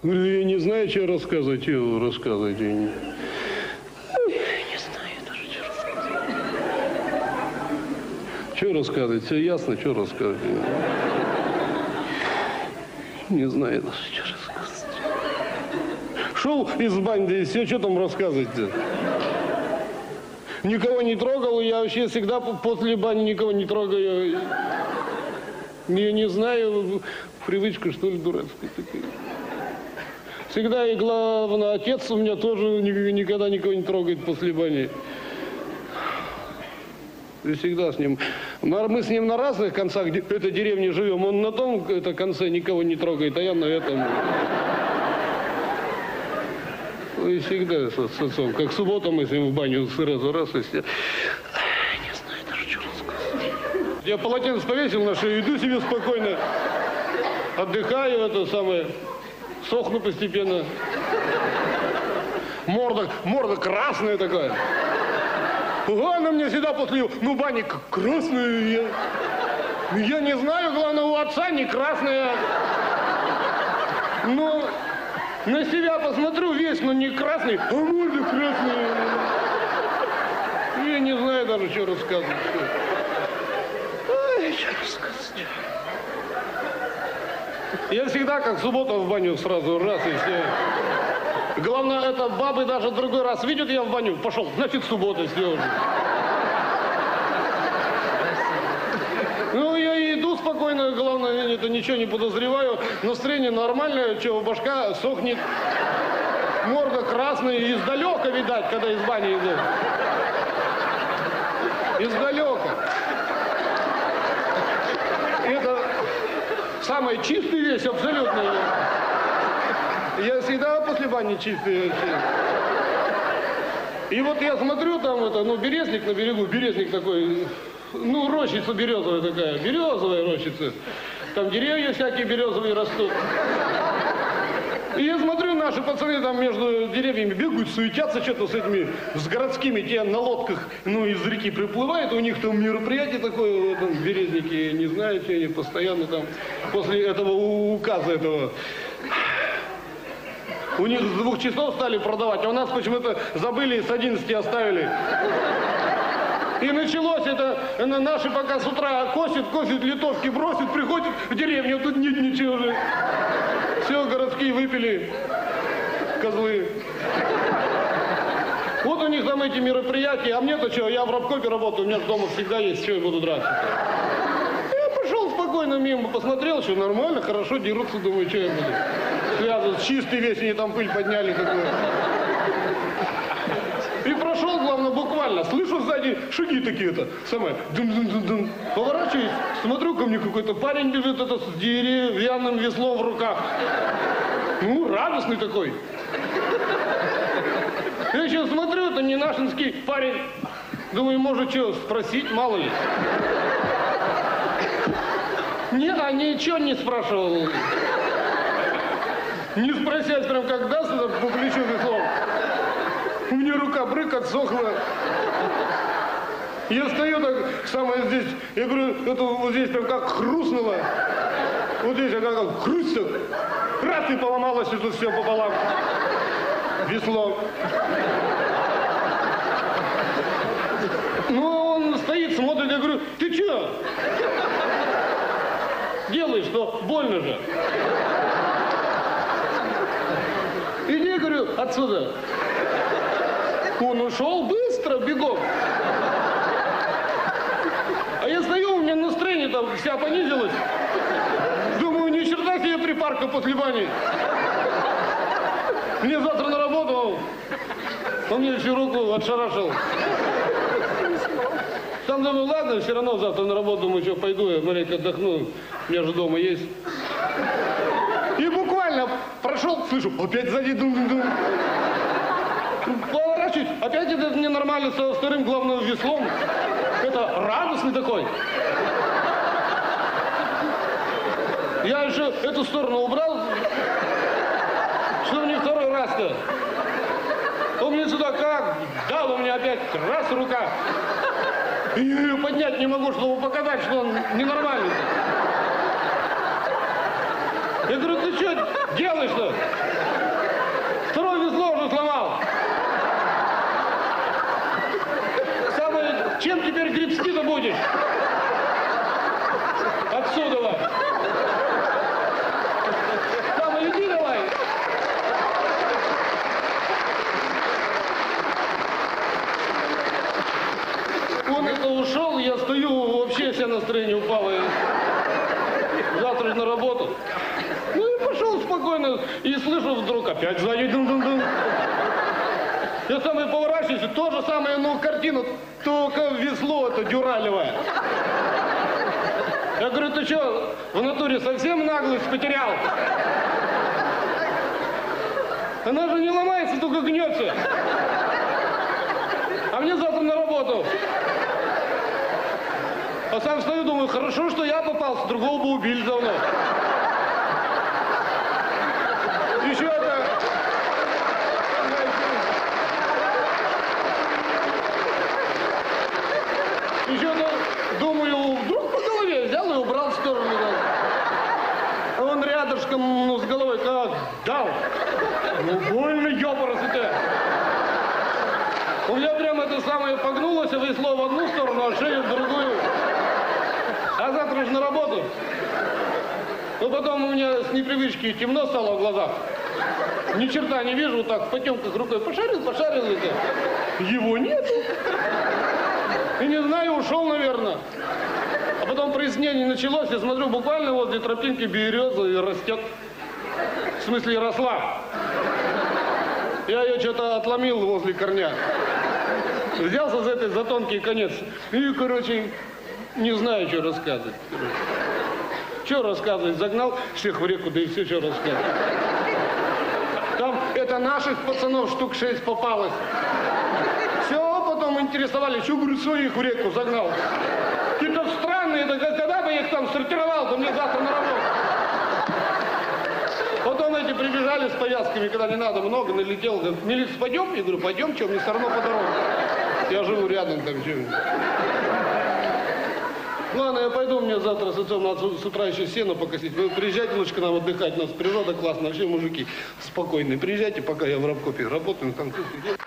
Говорю, я не знаю, что рассказывать, что рассказывать. Не знаю даже, что рассказывать. Что рассказывать? Все ясно, что рассказывать. Не знаю даже, что рассказывать. Шел из бани, все, что там рассказывать-то? Никого не трогал, я вообще всегда после бани никого не трогаю. Не знаю, привычка, что ли, дурацкая такая. Всегда, и главное, отец у меня тоже никогда никого не трогает после бани. И всегда с ним. Мы с ним на разных концах этой деревни живем. Он на том конце никого не трогает, а я на этом. И всегда с отцом. Как суббота мы с ним в баню сразу раз и все. Не знаю даже, что рассказывать. Я полотенце повесил на шею, иду себе спокойно. Отдыхаю, это самое, сохну постепенно. Морда красная такая. Она мне всегда после, бани красная. Я не знаю, главное, у отца не красная. Но на себя посмотрю весь, но не красный, а морда красная. Я не знаю даже, что рассказывать. Ой, что рассказывать. Я всегда, как суббота, в баню сразу раз и все. Главное, это бабы даже другой раз видят, я в баню пошел, значит, суббота, все уже. Ну, я иду спокойно, главное, это ничего не подозреваю. Настроение нормальное, что башка сохнет, морда красная, издалека видать, когда из бани иду. Издалека. Это самый чистый вещь, абсолютно. Я всегда после бани чистый вообще. И вот я смотрю, там березник на берегу, березник такой, рощица березовая такая, березовая рощица. Там деревья всякие березовые растут. И я смотрю, наши пацаны там между деревьями бегают, суетятся что-то с этими, с городскими, те на лодках, из реки приплывают, у них там мероприятие такое в этом березнике, не знаю, что они постоянно там, после этого указа этого. У них с 2 часов стали продавать, а у нас почему-то забыли и с 11 оставили. И началось это, наши пока с утра косят, литовки бросят, приходят в деревню, тут нет ничего уже. Все, городские выпили, козлы. Вот у них там эти мероприятия, а мне-то что, я в рабкопе работаю, у меня дома всегда есть, что я буду драться. Я пошел спокойно мимо, посмотрел, что нормально, хорошо дерутся, думаю, что я буду. Связан, чистый весь, они там пыль подняли такую. И прошел, главное, буквально, слышу сзади шаги такие-то, дум-дум-дум-дум. Поворачиваюсь, смотрю, ко мне какой-то парень бежит, с деревянным веслом в руках. Радостный такой. Я еще смотрю, это не нашинский парень. Думаю, может, что, спросить, мало ли. Ничего не спрашивал. Не спросять, прям как даст по плечу веслом. У меня рука брык отсохла. Я стою так, самое здесь, я говорю, это вот здесь прям как хрустнуло. Вот здесь как хруст, раз и поломалось, и тут все пополам. Весло. Он стоит, смотрит, я говорю, ты что? Делаешь, что больно же. Иди, говорю, отсюда. Он ушел быстро, бегом. А я стою, у меня настроение там вся понизилось. Думаю, ни черта себе припарка после бани. Мне завтра на работу. Он мне всю руку отшарашил. Там думаю, ладно, все равно завтра на работу, думаю, что пойду, я маленько отдохну. У меня же дома есть. И буквально прошел, слышу, опять сзади дум-дум-дум. Поворачиваюсь, опять это ненормально со вторым главным веслом. Это радостный такой. Я еще эту сторону убрал, что мне второй раз-то. Он мне сюда как дал, у меня опять раз рука. И я ее поднять не могу, чтобы показать, что он ненормальный. Я говорю, ты что делаешь-то? спокойно, и слышу вдруг опять сзади дун-дун-дун. Я сам и поворачиваюсь, и то же самое, ну, картина, только весло это дюралевое. Я говорю, ты что, в натуре совсем наглость потерял? Она же не ломается, только гнется. А мне завтра на работу. А сам стою, думаю, хорошо, что я попался, другого бы убили давно. Еще это... Еще-то, думаю, вдруг по голове взял и убрал в сторону. А он рядышком, ну, с головой как дал. Ну, больно ёпорос это. У меня прям это самое погнулось, весло в одну сторону, а шею в другую. А завтра же на работу. Но потом у меня с непривычки темно стало в глазах. Ни черта не вижу, вот так в потемках рукой пошарил, это. Его нету. И не знаю, ушел, наверное. А потом прояснение началось, я смотрю, буквально возле тропинки береза и растет. В смысле, росла. Я ее что-то отломил возле корня. Взялся за тонкий конец. И, короче, не знаю, что рассказывать. Что рассказывать? Загнал всех в реку, да и все, что рассказывать. Там это наших пацанов штук 6 попалось. Все, потом интересовались, что, говорю, своих в реку загнал. Какие-то странные, да когда бы я их там сортировал, то мне завтра на работу. Потом эти прибежали с повязками, когда не надо, много налетел. Говорят, милиция, пойдем? Я говорю, пойдем, что, мне все равно по дороге. Я живу рядом там, что. Ладно, я пойду, мне завтра с отцом надо с утра еще сено покосить. Вы приезжайте лучше к нам отдыхать, у нас природа классная, вообще мужики спокойные. Приезжайте, пока я в рабкопе работаю, там